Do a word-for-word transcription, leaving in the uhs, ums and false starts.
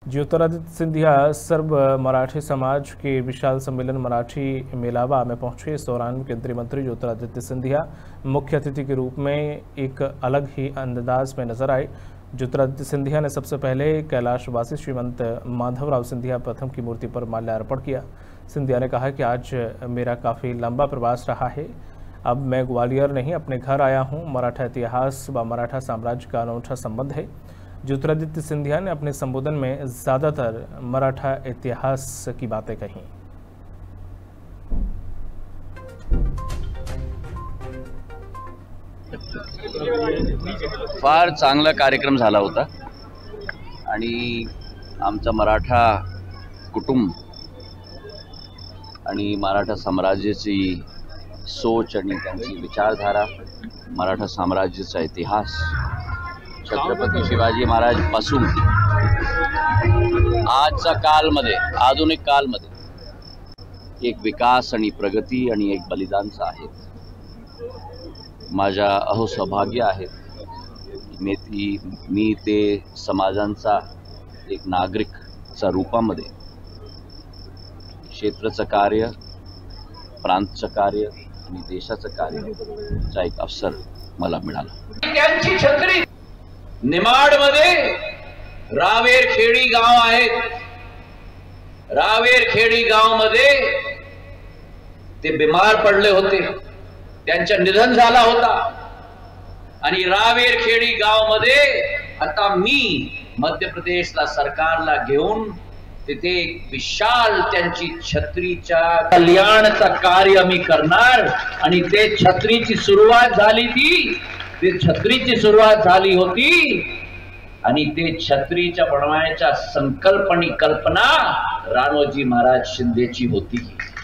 ज्योतिरादित्य सिंधिया सर्व मराठी समाज के विशाल सम्मेलन मराठी मेलावा में पहुंचे। इस दौरान केंद्रीय मंत्री ज्योतिरादित्य सिंधिया मुख्य अतिथि के रूप में एक अलग ही अंदाज में नजर आए। ज्योतिरादित्य सिंधिया ने सबसे पहले कैलाशवासी श्रीमंत माधवराव सिंधिया प्रथम की मूर्ति पर माल्यार्पण किया। सिंधिया ने कहा कि आज मेरा काफ़ी लंबा प्रवास रहा है, अब मैं ग्वालियर नहीं अपने घर आया हूँ। मराठा इतिहास व मराठा साम्राज्य का अनूठा संबंध है। ज्योतिरादित्य सिंधिया ने अपने संबोधन में ज़्यादातर मराठा इतिहास की बातें कहीं। फार चांगला कार्यक्रम झाला होता आणि आमचा मराठा कुटुंब आणि मराठा साम्राज्याची सोच आणि त्यांची विचारधारा, मराठा साम्राज्याचा इतिहास छत्रपती शिवाजी महाराज पासून आजच्या कालमध्ये, आधुनिक कालमध्ये एक विकास आणि प्रगती आणि एक बलिदानचा आहे। माझ्या अहो सौभाग्य आहे मी मी ते समाजांचा एक नागरिकच्या रूपामध्ये क्षेत्राचं कार्य, प्रांतचं कार्य आणि देशाचं कार्याचा एक अवसर मला मिळाला। त्यांची छत्री निमाड मध्ये रावेर खेडी गाव आहे। रावेर खेडी गाव मध्ये ते बीमार पडले होते, त्यांचं निधन झाला होता आणि रावेर खेडी गाव मध्ये आता मी मध्य प्रदेशला सरकारला घेऊन तिथे एक विशाल त्यांची छत्रीच्या कल्याणाचं कार्य मी करणार आणि ते छत्रीची सुरुवात झाली ती ते छत्रीची सुरुवात झाली होती आणि ते छत्रीच्या बनवायच्या संकल्पनी कल्पना राणोजी महाराज शिंदेची होती।